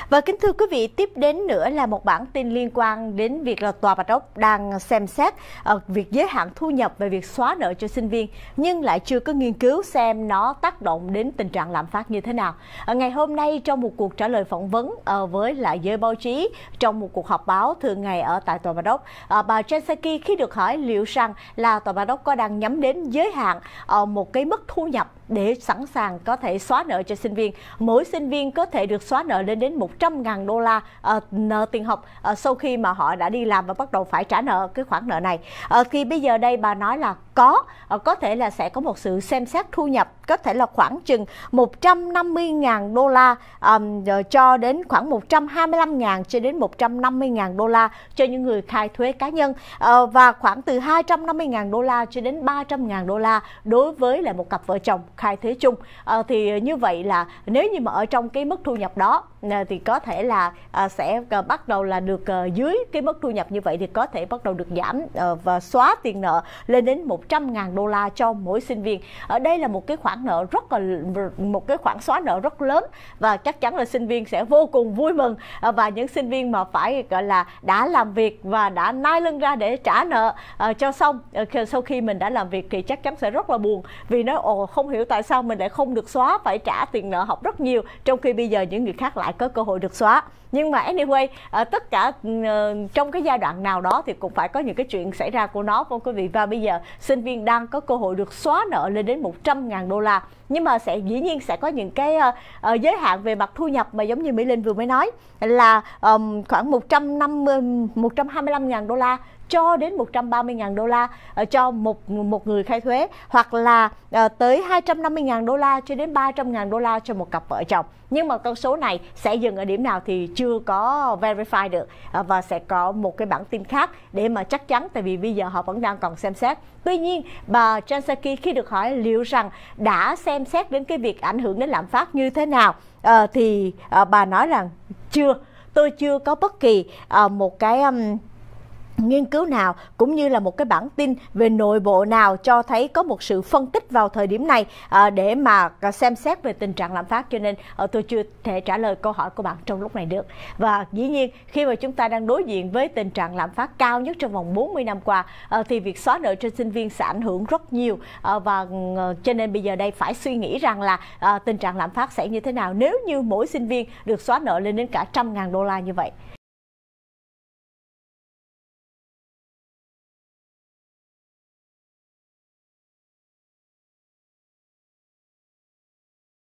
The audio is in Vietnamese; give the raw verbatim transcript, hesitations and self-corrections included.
Và kính thưa quý vị, tiếp đến nữa là một bản tin liên quan đến việc là Tòa Bạch Ốc đang xem xét uh, việc giới hạn thu nhập về việc xóa nợ cho sinh viên, nhưng lại chưa có nghiên cứu xem nó tác động đến tình trạng lạm phát như thế nào. Uh, ngày hôm nay trong một cuộc trả lời phỏng vấn uh, với lại giới báo chí trong một cuộc họp báo thường ngày ở tại Tòa Bạch Ốc, uh, bà Jen Psaki khi được hỏi liệu rằng là Tòa Bạch Ốc có đang nhắm đến giới hạn uh, một cái mức thu nhập để sẵn sàng có thể xóa nợ cho sinh viên. Mỗi sinh viên có thể được xóa nợ lên đến một trăm ngàn đô la uh, nợ tiền học uh, sau khi mà họ đã đi làm và bắt đầu phải trả nợ cái khoản nợ này. Uh, thì bây giờ đây bà nói là có, uh, có thể là sẽ có một sự xem xét thu nhập, có thể là khoảng chừng một trăm năm mươi ngàn đô la um, cho đến khoảng một trăm hai mươi lăm ngàn cho đến một trăm năm mươi ngàn đô la cho những người khai thuế cá nhân, uh, và khoảng từ hai trăm năm mươi ngàn đô la cho đến ba trăm ngàn đô la đối với lại một cặp vợ chồng khai thuế chung. À, thì như vậy là nếu như mà ở trong cái mức thu nhập đó à, thì có thể là à, sẽ à, bắt đầu là được à, dưới cái mức thu nhập như vậy thì có thể bắt đầu được giảm à, và xóa tiền nợ lên đến một trăm ngàn đô la cho mỗi sinh viên. Ở đây là một cái khoản nợ rất là một cái khoản xóa nợ rất lớn và chắc chắn là sinh viên sẽ vô cùng vui mừng, à, và những sinh viên mà phải gọi là đã làm việc và đã nai lưng ra để trả nợ à, cho xong à, sau khi mình đã làm việc thì chắc chắn sẽ rất là buồn vì nói ồ không hiểu tại sao mình lại không được xóa, phải trả tiền nợ học rất nhiều trong khi bây giờ những người khác lại có cơ hội được xóa. Nhưng mà anyway, uh, tất cả uh, trong cái giai đoạn nào đó thì cũng phải có những cái chuyện xảy ra của nó, không quý vị. Và bây giờ sinh viên đang có cơ hội được xóa nợ lên đến một trăm ngàn đô la, nhưng mà sẽ dĩ nhiên sẽ có những cái uh, uh, giới hạn về mặt thu nhập mà giống như Mỹ Linh vừa mới nói là um, khoảng một trăm năm mươi, một trăm hai mươi lăm ngàn đô la cho đến một trăm ba mươi ngàn đô la uh, cho một một người khai thuế, hoặc là uh, tới hai trăm năm mươi ngàn đô la cho đến ba trăm ngàn đô la cho một cặp vợ chồng. Nhưng mà con số này sẽ dừng ở điểm nào thì chưa có verify được, uh, và sẽ có một cái bản tin khác để mà chắc chắn, tại vì bây giờ họ vẫn đang còn xem xét. Tuy nhiên, bà Jen Psaki khi được hỏi liệu rằng đã xem xét đến cái việc ảnh hưởng đến lạm phát như thế nào, uh, thì uh, bà nói rằng chưa, tôi chưa có bất kỳ uh, một cái um, nghiên cứu nào cũng như là một cái bản tin về nội bộ nào cho thấy có một sự phân tích vào thời điểm này à, để mà xem xét về tình trạng lạm phát, cho nên à, tôi chưa thể trả lời câu hỏi của bạn trong lúc này được. Và dĩ nhiên khi mà chúng ta đang đối diện với tình trạng lạm phát cao nhất trong vòng bốn mươi năm qua, à, thì việc xóa nợ cho sinh viên sẽ ảnh hưởng rất nhiều, à, và à, cho nên bây giờ đây phải suy nghĩ rằng là à, tình trạng lạm phát sẽ như thế nào nếu như mỗi sinh viên được xóa nợ lên đến cả trăm ngàn đô la như vậy.